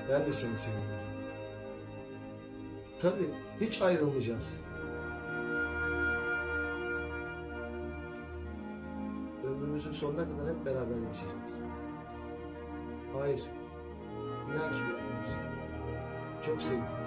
Ben de seni seviyorum. Tabii hiç ayrılmayacağız. Ömrümüzün sonuna kadar hep beraber yaşayacağız. Hayır. İnan ki bilmiyorum seni. Çok seviyorum.